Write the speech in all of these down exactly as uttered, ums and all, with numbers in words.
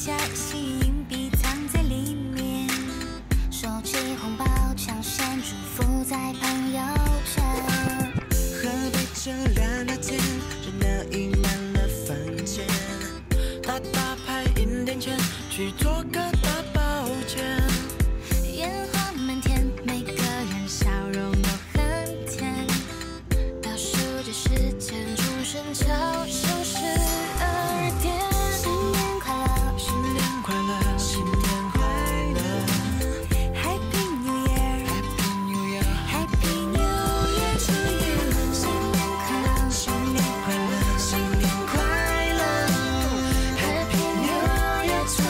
下吸硬币藏在里面，收起红包，抢先祝福在朋友圈。 喝杯酒聊聊天，热闹溢满了房间。打打牌赢点钱，去做个大保健。 烟花满天，每个人笑容都很甜。倒数着时间，钟声敲响十二点。新年快乐， 新年快乐，新年快乐 Happy New Year，Happy New Year，Happy New Year to you。新年快乐， 新年快乐，新年快乐 ，Happy New Year to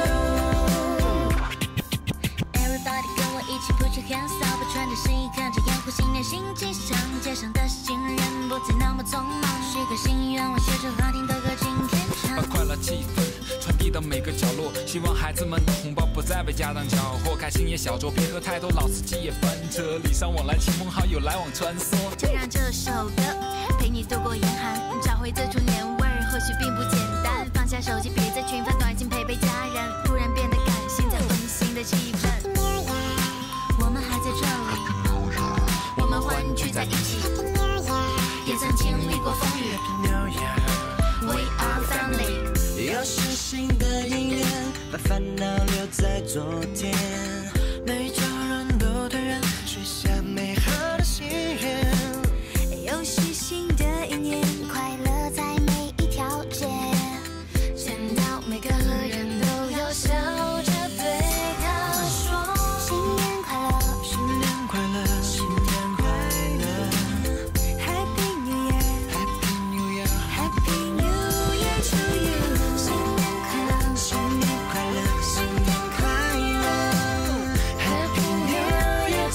you。Everybody 跟我一起 put your hands up， 穿着新衣，看着烟火，新年新气象，街上的行人不再那么匆忙，许个心愿，我写着好听的歌，今天唱。 把快乐气氛传递到每个角落，希望孩子们的红包不再被家长缴获，开心也小酌，别喝太多，老司机也翻车，礼尚往来，亲朋好友来往穿梭。 就让这首歌陪你度过严寒，找回最初年味儿，或许并不简单。放下手机，别再群发短信，陪陪家人，突然变得感性，在温馨的气氛。我们还在这里，我们欢聚在一起，也曾经历过风雨。 New Year，We are family。 又是新的一年，把烦恼留在昨天。每个人都团圆，许下美好的心愿。 又是新的一年，快乐在每一条街，见到每个人都要笑着对他说：新年快乐， 新年快乐，新年快乐 Happy New Year，Happy New Year，Happy New Year to you。新年快乐， 新年快乐，新年快乐 ，Happy New Year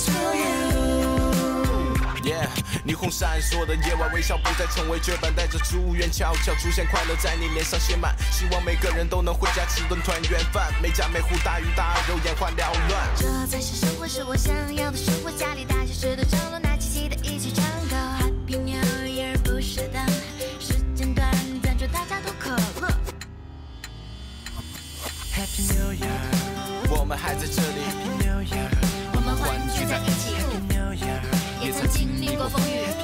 to you。Yeah， 霓虹闪烁的夜晚，微笑不再成为绝版，带着祝愿悄悄出现，快乐在你脸上写满，希望每个人都能回家吃顿团圆饭，每家每户大鱼大肉，眼花缭乱。 这才是生活，是我想要的生活，家里大小事都张罗，拿起吉他一起唱歌。Happy New Year， 不舍得，时间短暂，祝大家都可乐。 Happy New Year， 我们还在这里。Happy New Year， 我们欢聚在一起， Happy New Year， 也曾经历过风雨。